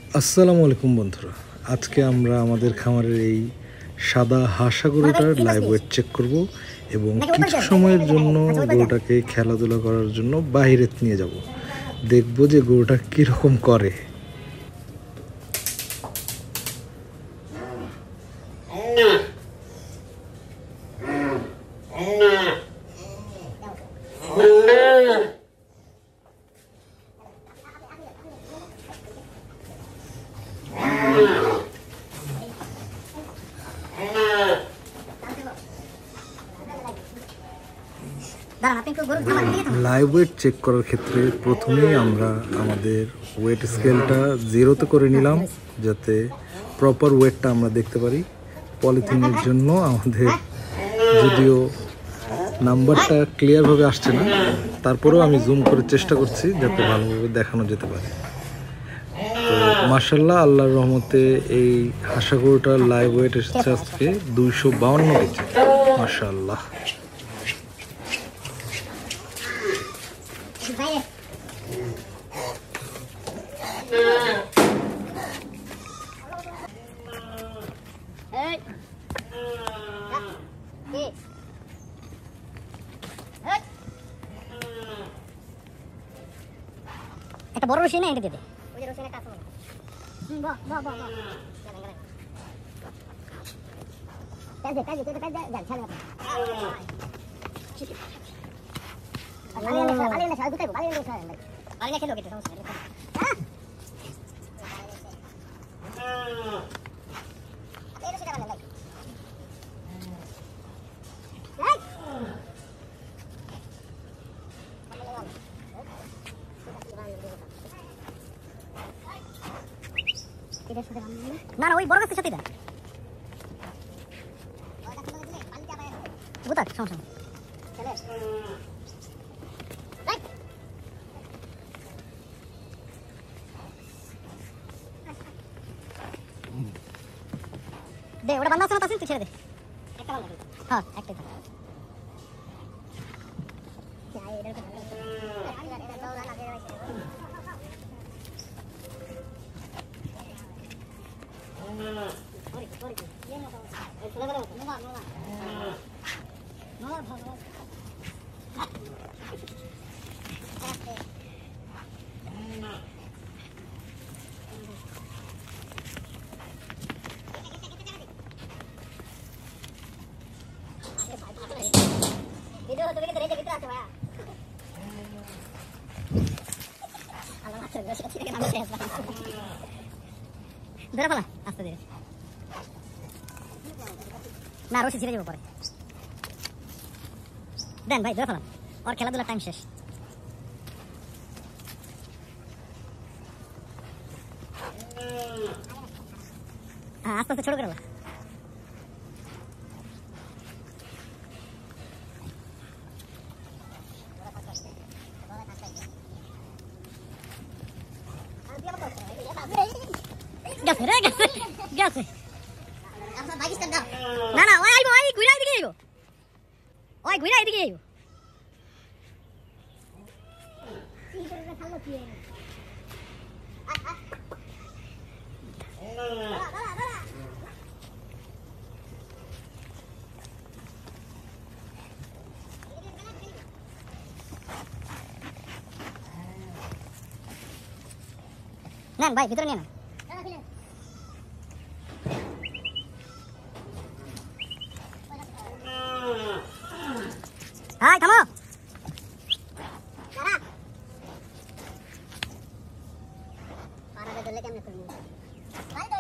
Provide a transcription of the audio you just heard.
আসসালামু আলাইকুম বন্ধুরা, আজকে আমরা আমাদের খামারের এই সাদা হাসা গরুটার লাইভ ওয়েট চেক করব এবং কিছু সময়ের জন্য গরুটাকে খেলাধুলা করার জন্য বাইরে নিয়ে যাব। দেখব যে গরুটা কীরকম করে। লাইভ ওয়েট চেক করার ক্ষেত্রে প্রথমেই আমরা আমাদের ওয়েট স্কেলটা জিরোতে করে নিলাম, যাতে প্রপার ওয়েটটা আমরা দেখতে পারি। পলিথিনের জন্য আমাদের যদিও নাম্বারটা ক্লিয়ারভাবে আসছে না, তারপরেও আমি জুম করে চেষ্টা করছি যাতে ভালোভাবে দেখানো যেতে পারে। তো মাশাআল্লাহ, আল্লাহর রহমতে এই হাসা গরুটার লাইভ ওয়েট এসেছে আজকে 252 কেজি। মাশাআল্লাহ। একটা বড় রশি না এটা দিতে ওই যে রশিটা কাছে বাহ বাহ বাহ বাহ কাজে তো কাজে যা ছাড়া বালিয়ে না ছাড়া দুটাই বালিয়ে না ছাড়া বালিয়ে খেলো কেটে সমস্যা নেই। হ্যাঁ এই রশিটা বানাই লাই না না ওই বড় গাছের সাথে বুঝা সমস্যা দে ওটা বান্ধা আছে না, তুই ছেড়ে দে। হ্যাঁ একটাই ধরে ফেলা আস্তে ধীরে, না রশি ছিঁড়ে যাবো পরে। দেন ভাই ধরে ফেলান, ওর খেলাধুলার টাইম শেষ। হ্যাঁ আস্তে আস্তে ছোট করে গেছে রে গেছে গেছে। না না ওই আইবো, ওই ঘুরে এদিকে আইবো, ওই ঘুরে এদিকে আইবো। নেন ভাই ভিতরে নিয়ে না। হাই থামো। পারাটা ধরলে কেমনে করবি?